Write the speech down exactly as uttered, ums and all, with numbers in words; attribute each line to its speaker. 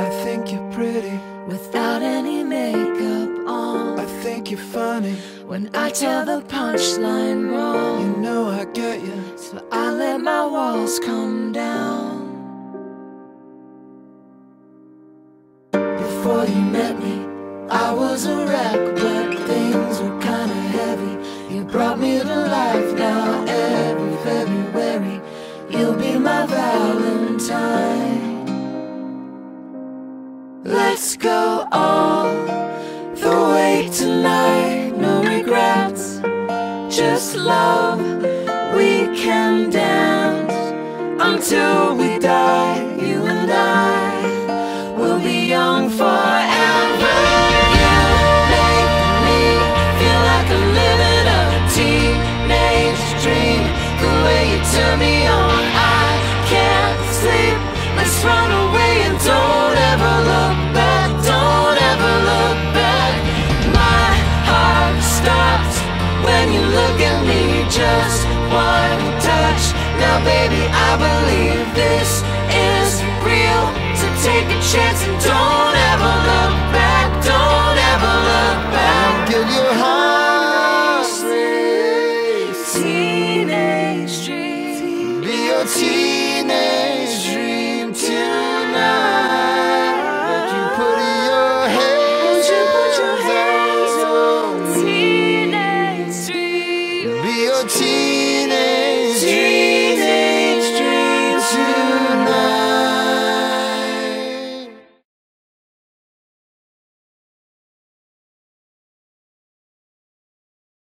Speaker 1: I think you're pretty
Speaker 2: without any makeup on.
Speaker 1: I think you're funny
Speaker 2: when I tell the punchline wrong.
Speaker 1: You know I get you,
Speaker 2: so I let my walls come down. Before you met me, I was a wreck, but things were kinda heavy. You brought me to life. Now every February you'll be my Valentine. Let's go all the way tonight. No regrets, just love. We can dance until we die. You and I will be young forever. You make me feel like I'm living a teenage dream. The way you turn me on, I can't sleep. Let's run away and don't ever look back. Don't ever look back. My heart stops when you look at me. Just one touch. Now baby, I believe this is real. So take a chance and don't ever look back. Don't ever look back.
Speaker 1: give your heart
Speaker 2: Teenage dream.
Speaker 1: be your teenage dream tonight. But you put your hands,
Speaker 2: You put your hands
Speaker 1: on
Speaker 2: on teenage dream.
Speaker 1: be your teenage